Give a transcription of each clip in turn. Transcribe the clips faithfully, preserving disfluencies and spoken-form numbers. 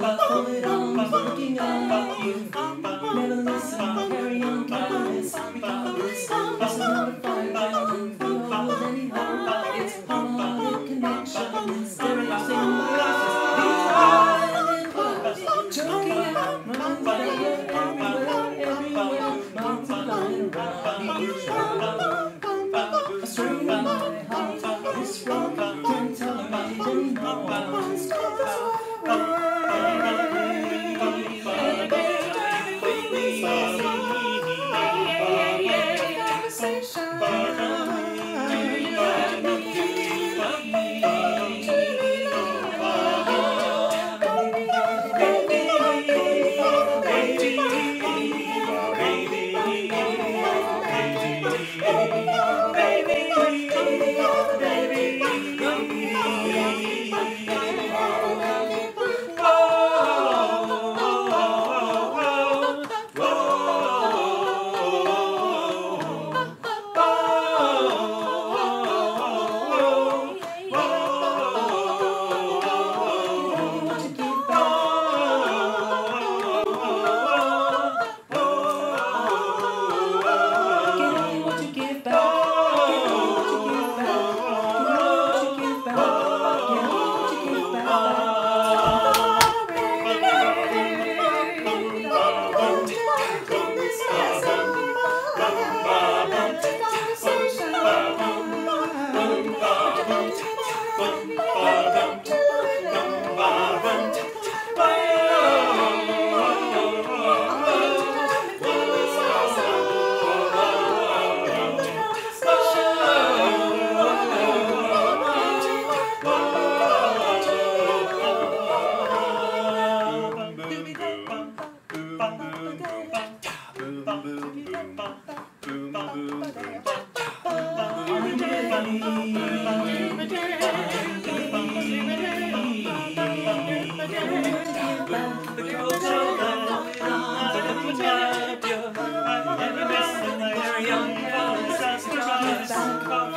Forward arms looking at you. Never listen, carry on careless, regardless. This is not a fight round field anyhow. It's a harmonic connection. Stereotyping voices, these violent words, choking out, running together everywhere, everywhere, multiplying around each other. A strain in my heart, this rock can't tolerate anymore.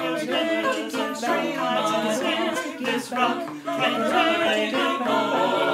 Rock and roll.